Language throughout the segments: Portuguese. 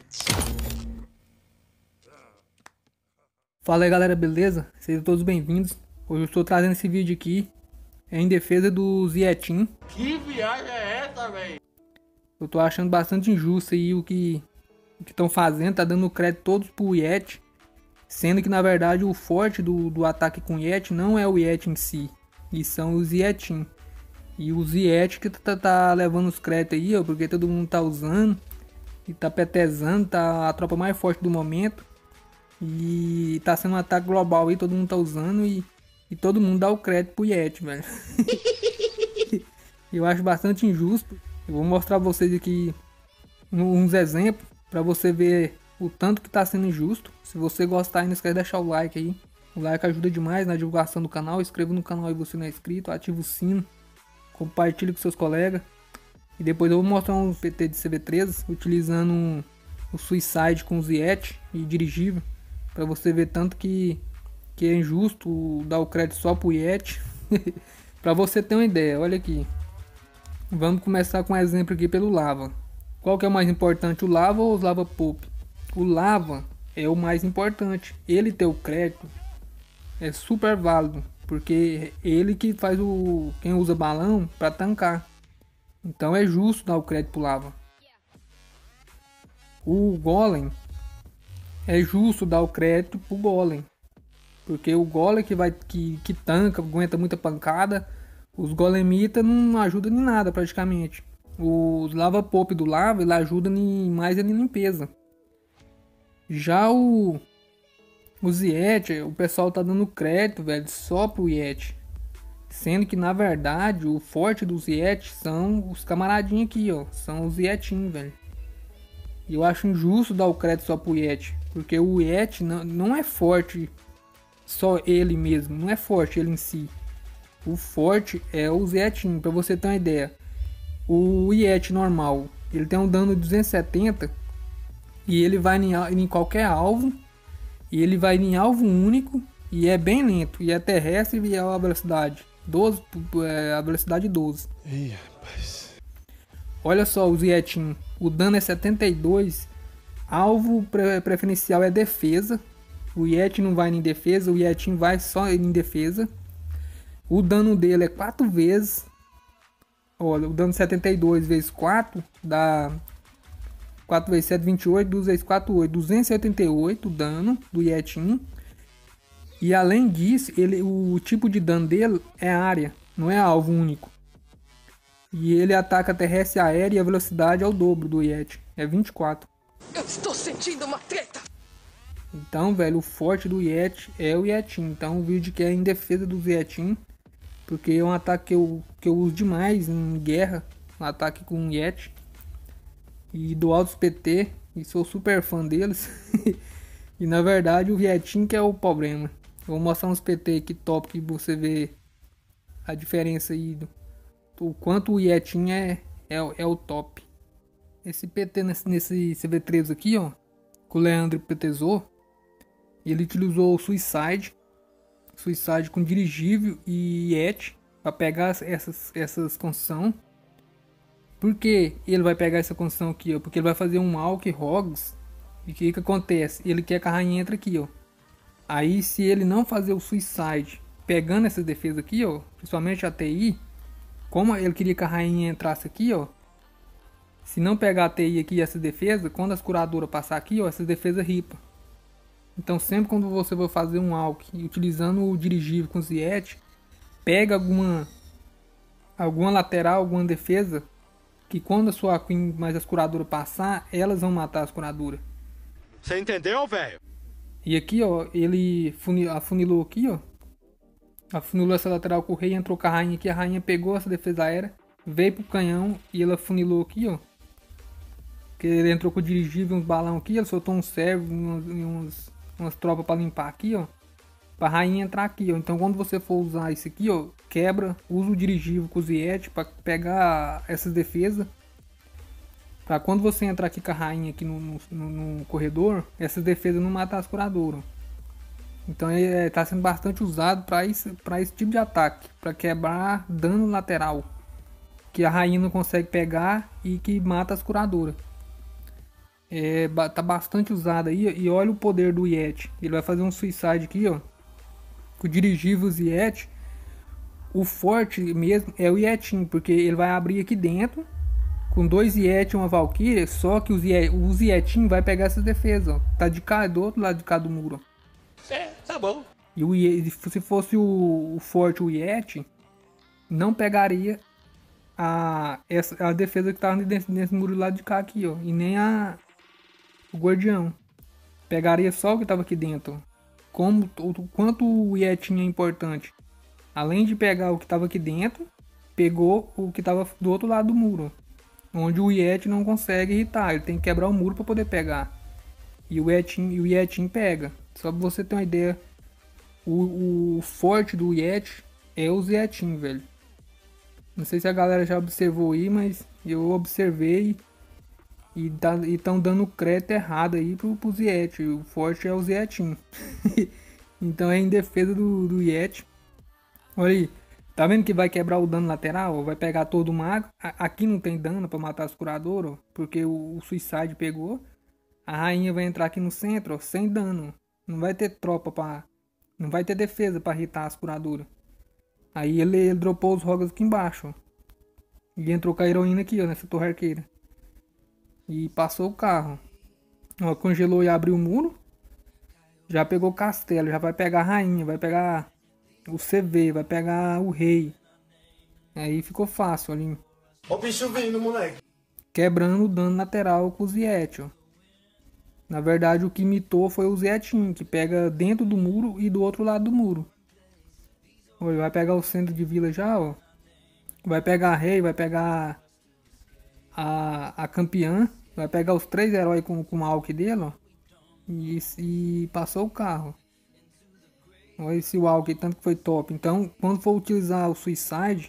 Fala aí galera, beleza? Sejam todos bem-vindos. Hoje eu estou trazendo esse vídeo aqui em defesa do Zietin. Que viagem é essa, velho? Eu tô achando bastante injusto aí o que estão fazendo, tá dando crédito todos pro Yeti, sendo que na verdade o forte do ataque com o Yeti não é o Yeti em si, e são os Zietin. E o Ziet que tá levando os créditos aí, ó, porque todo mundo tá usando e tá petezando, tá a tropa mais forte do momento. E tá sendo um ataque global aí, todo mundo tá usando e todo mundo dá o crédito pro Yeti, velho. Eu acho bastante injusto. Eu vou mostrar pra vocês aqui uns exemplos pra você ver o tanto que tá sendo injusto. Se você gostar, não esquece de deixar o like aí. O like ajuda demais na divulgação do canal. Inscreva no canal aí se você não é inscrito, ativa o sino, compartilhe com seus colegas. E depois eu vou mostrar um PT de CV13 utilizando o Suicide com o Ziet e dirigível. Pra você ver tanto que é injusto dar o crédito só pro Yeti. Pra você ter uma ideia, olha aqui. Vamos começar com um exemplo aqui pelo Lava. Qual que é o mais importante, o Lava ou os Lava Pope? O Lava é o mais importante. Ele ter o crédito é super válido, porque ele que faz quem usa balão pra tancar. Então é justo dar o crédito pro Lava. O Golem é justo dar o crédito pro Golem, porque o Golem que tanca, aguenta muita pancada. Os Golemitas não ajudam em nada praticamente. Os Lava Pope do Lava, ele ajuda mais em limpeza. Já o Ziet, o pessoal tá dando crédito, velho, só pro Yeti, sendo que na verdade o forte do Ziet são os camaradinhos aqui, ó, são os Zietin, velho. E eu acho injusto dar o crédito só pro Yeti, porque o Yeti não é forte só ele mesmo, não é forte ele em si. O forte é o Zietin, pra você ter uma ideia. O Yeti normal, ele tem um dano de 270 e ele vai em qualquer alvo, e ele vai em alvo único e é bem lento, e é terrestre e é a velocidade 12, a velocidade 12. Ih, rapaz. Olha só o Zietin, o dano é 72, alvo preferencial é defesa. O Yeti não vai em defesa, o Zietin vai só em defesa. O dano dele é 4 vezes. Olha, o dano 72 vezes 4 dá 4 vezes 7, 28, 2 vezes 4, 8, 278 o dano do Zietin. E além disso, o tipo de dano dele é área, não é alvo único. E ele ataca terrestre e aéreo e a velocidade é o dobro do Yeti, é 24. Eu estou sentindo uma treta! Então, velho, o forte do Yeti é o Zietin. Então o vídeo que é em defesa do Zietin, porque é um ataque que eu uso demais em guerra, um ataque com o Yeti. E do altos PT, e sou super fã deles. E na verdade o Zietin que é o problema. Vou mostrar uns PT aqui top que você vê a diferença aí o quanto o Zietin é o top. Esse PT nesse CV3 aqui, ó, que o Leandro petezou, ele utilizou o Suicide com dirigível e Yeti para pegar essas construções. Por que ele vai pegar essa construção aqui, ó? Porque ele vai fazer um Alck Rogues. E o que acontece? Ele quer que a rainha entre aqui, ó. Aí se ele não fazer o Suicide pegando essas defesas aqui, ó, principalmente a TI, como ele queria que a rainha entrasse aqui, ó, se não pegar a TI aqui e essa defesa, quando as curadoras passar aqui, ó, essas defesas ripa. Então sempre quando você for fazer um Alck utilizando o dirigível com o Ziet, pega alguma lateral, alguma defesa, que quando a sua Queen mais as curadoras passar, elas vão matar as curadoras. Você entendeu, velho? E aqui, ó, ele afunilou aqui, ó. Afunilou essa lateral com o rei, entrou com a rainha aqui, a rainha pegou essa defesa aérea, veio pro canhão e ela afunilou aqui, ó. Que ele entrou com o dirigível, uns balão aqui, ele soltou um servo e umas tropas para limpar aqui, ó. Pra rainha entrar aqui, ó. Então quando você for usar isso aqui, ó, quebra, usa o dirigível com o Ziet para pegar essas defesas. Pra quando você entrar aqui com a rainha aqui no corredor, essas defesas não matam as curadoras. Então ele tá sendo bastante usado para esse tipo de ataque, para quebrar dano lateral, que a rainha não consegue pegar e que mata as curadoras. Tá bastante usado aí, e olha o poder do Yeti. Ele vai fazer um suicide aqui, ó. Com dirigíveis Yeti. O forte mesmo é o Yetin, porque ele vai abrir aqui dentro com 2 Yeti e uma Valkyria, só que os Yetin vai pegar essas defesas, ó. Tá de cá, do outro lado de cá do muro. Tá bom. E se fosse o forte, o Yeti, não pegaria a defesa que tava nesse muro do lado de cá aqui, ó. E nem o guardião. Pegaria só o que tava aqui dentro. Quanto o Yetin é importante. Além de pegar o que tava aqui dentro, pegou o que tava do outro lado do muro. Onde o Yeti não consegue irritar. Ele tem que quebrar o muro para poder pegar. E o Yetin pega. Só pra você ter uma ideia. O forte do Yeti é o Yetin, velho. Não sei se a galera já observou aí, mas eu observei. E estão dando crédito errado aí pro Yeti. O forte é o Yetin. Então é em defesa do Yeti. Olha aí. Tá vendo que vai quebrar o dano lateral? Vai pegar todo o mago. Aqui não tem dano pra matar as curadoras, porque o Suicide pegou. A rainha vai entrar aqui no centro, ó, sem dano. Não vai ter tropa pra... Não vai ter defesa pra irritar as curadoras. Aí ele dropou os rogas aqui embaixo, ó. E entrou com a heroína aqui, ó, nessa torre arqueira. E passou o carro. Ó, congelou e abriu o muro. Já pegou o castelo, já vai pegar a rainha, vai pegar... o CV, vai pegar o rei. Aí ficou fácil ali. Ó o bicho vindo, moleque. Quebrando o dano lateral com o Yeti, ó. Na verdade o que imitou foi o Yetin, que pega dentro do muro e do outro lado do muro. Olha, vai pegar o centro de vila já, ó. Vai pegar a rei, vai pegar a campeã. Vai pegar os 3 heróis com o Alck dele, ó. E passou o carro. Olha esse Walk, tanto que foi top. Então, quando for utilizar o Suicide,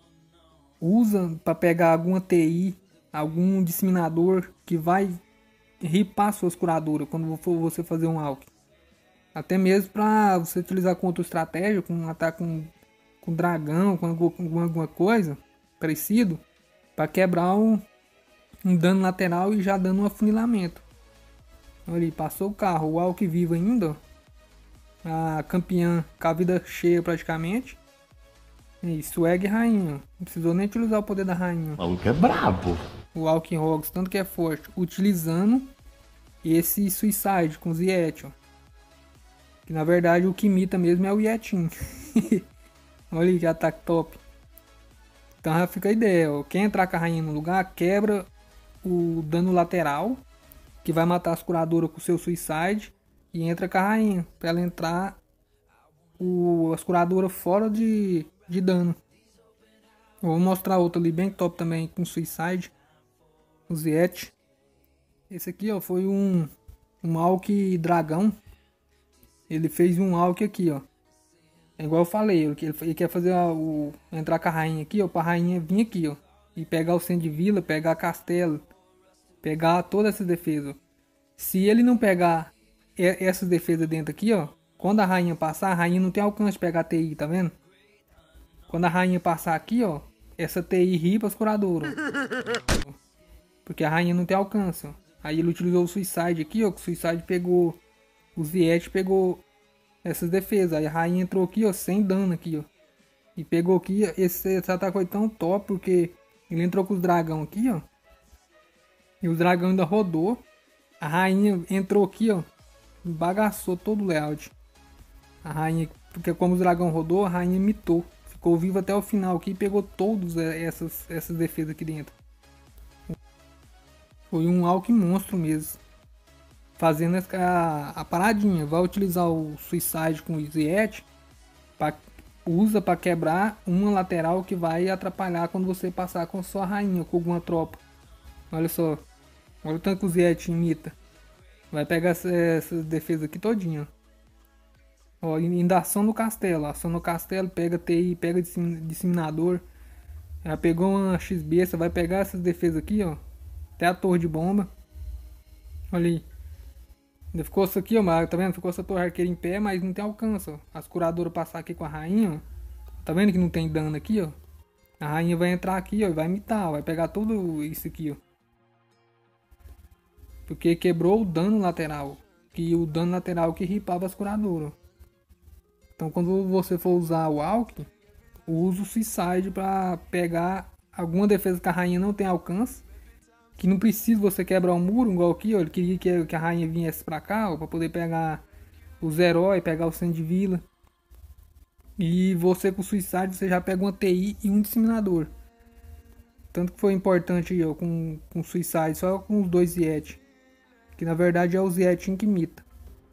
usa para pegar alguma TI, algum disseminador que vai ripar suas curadoras quando for você fazer um Walk. Até mesmo para você utilizar com outra estratégia, com um ataque com dragão, com alguma coisa parecido, para quebrar um dano lateral e já dando um afunilamento. Olha ali, passou o carro, o Walk vivo ainda, ó. A campeã com a vida cheia praticamente. E swag rainha. Não precisou nem utilizar o poder da rainha. O maluco é brabo. O Alck Rogues, tanto que é forte. Utilizando esse Suicide com os Yeti, ó. Que na verdade o que imita mesmo é o Yetin. Olha aí que ataque top. Então já fica a ideia, ó. Quem entrar com a rainha no lugar, quebra o dano lateral. Que vai matar as curadoras com o seu Suicide. E entra com a rainha, pra ela entrar as curadoras fora de dano. Eu vou mostrar outra ali bem top também com Suicide. O Yeti. Esse aqui, ó, foi um Alck dragão. Ele fez um Alck aqui, ó. É igual eu falei, ele quer fazer entrar com a rainha aqui, ó, pra rainha vir aqui, ó. E pegar o centro de vila, pegar castelo. Pegar todas essas defesas. Se ele não pegar essas defesas dentro aqui, ó. Quando a rainha passar, a rainha não tem alcance de pegar a TI, tá vendo? Quando a rainha passar aqui, ó. Essa TI ripa as curadoras. Porque a rainha não tem alcance, ó. Aí ele utilizou o Suicide aqui, ó. Que o Suicide pegou... O Yeti pegou essas defesas. Aí a rainha entrou aqui, ó. Sem dano aqui, ó. E pegou aqui. Esse ataque foi tão top porque ele entrou com os dragão aqui, ó. E o dragão ainda rodou. A rainha entrou aqui, ó. Bagaçou todo o layout. A rainha, porque como o dragão rodou, a rainha mitou. Ficou viva até o final aqui e pegou todas essas defesas aqui dentro. Foi um Alck monstro mesmo. Fazendo a paradinha. Vai utilizar o Suicide com o Yeti. Usa para quebrar uma lateral que vai atrapalhar quando você passar com a sua rainha, com alguma tropa. Olha só. Olha o tanto que o Yeti imita. Vai pegar essas defesas aqui todinha. Ó, ainda ação no castelo. Ação no castelo, pega TI, pega disseminador. Já pegou uma XB, vai pegar essas defesas aqui, ó. Até a torre de bomba. Olha aí. Ainda ficou isso aqui, ó. Tá vendo? Ficou essa torre arqueira em pé, mas não tem alcance, ó. As curadoras passar aqui com a rainha, ó. Tá vendo que não tem dano aqui, ó? A rainha vai entrar aqui, ó. E vai imitar, ó. Vai pegar tudo isso aqui, ó. Porque quebrou o dano lateral. Que o dano lateral que ripava as curadoras. Então quando você for usar o Alck, usa o Suicide pra pegar alguma defesa que a rainha não tem alcance. Que não precisa você quebrar o muro, igual aqui, ó. Ele queria que a rainha viesse pra cá, ó, pra poder pegar os heróis, pegar o centro de vila. E você com o Suicide, você já pega uma TI e um disseminador. Tanto que foi importante ó, com o Suicide, só com os dois Yeti. Que na verdade é o Yetin que imita.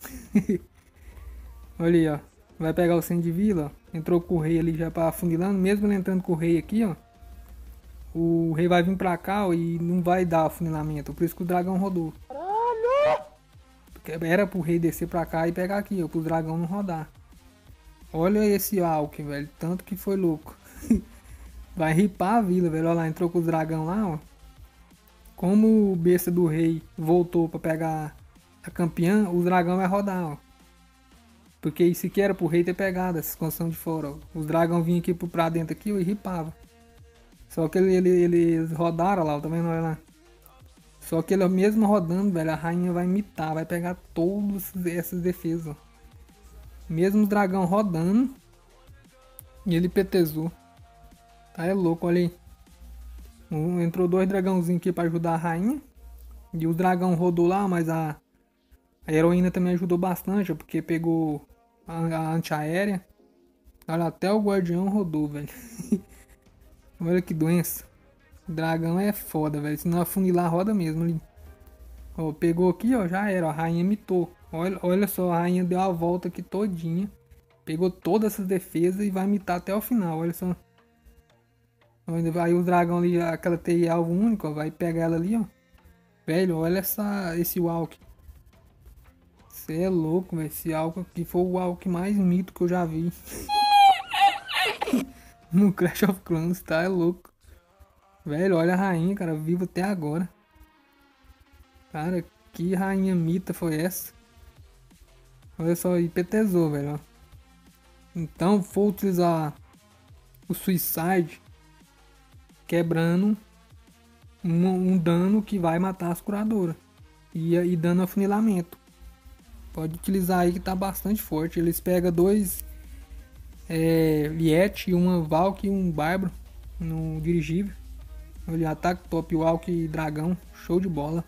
Olha aí, ó. Vai pegar o centro de vila, ó. Entrou com o rei ali já pra afunilando. Mesmo ele entrando com o rei aqui, ó. O rei vai vir pra cá, ó, e não vai dar afunilamento. Por isso que o dragão rodou. Porque era pro rei descer pra cá e pegar aqui, ó. Pro dragão não rodar. Olha esse Alck, velho. Tanto que foi louco. Vai ripar a vila, velho. Olha lá, entrou com os dragão lá, ó. Como o besta do rei voltou pra pegar a campeã, o dragão vai rodar, ó. Porque isso aqui era pro rei ter pegado essa expansão de fora, ó. Os dragão vinham aqui pra dentro aqui, ó, e ripava. Só que eles rodaram lá, tá vendo? Olha lá. Só que ele mesmo rodando, velho, a rainha vai imitar, vai pegar todas essas defesas, ó. Mesmo os dragão rodando, e ele petezou. Tá, é louco, olha aí. Entrou dois dragãozinhos aqui pra ajudar a rainha. E o dragão rodou lá, mas a heroína também ajudou bastante, ó, porque pegou a antiaérea. Olha, até o guardião rodou, velho. Olha que doença. O dragão é foda, velho. Se não afunilar, roda mesmo ali. Ó, pegou aqui, ó, já era. Ó, a rainha mitou. Olha só, a rainha deu a volta aqui todinha. Pegou todas essas defesas e vai mitar até o final, olha só. Aí o dragão ali, aquela TI alvo único, ó, vai pegar ela ali, ó. Velho, olha esse Alck. Você é louco, velho. Esse Alck aqui foi o Alck mais mito que eu já vi. No Clash of Clans, tá? É louco. Velho, olha a rainha, cara, viva até agora. Cara, que rainha mita foi essa? Olha só, IPTzou, velho, ó. Então, vou utilizar o Suicide quebrando um dano que vai matar as curadoras. E dando afunilamento. Pode utilizar aí que tá bastante forte. Eles pegam dois Yeti, uma Valk e um Bárbaro no dirigível. Ele ataque top Walk e dragão. Show de bola.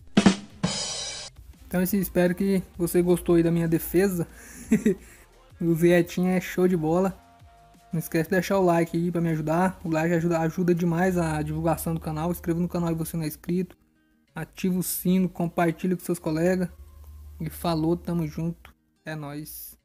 Então espero que você gostou aí da minha defesa. O Zetinho é show de bola. Não esquece de deixar o like aí pra me ajudar. O like ajuda demais a divulgação do canal. Inscreva no canal se você não é inscrito. Ativa o sino, compartilha com seus colegas. E falou, tamo junto. É nóis.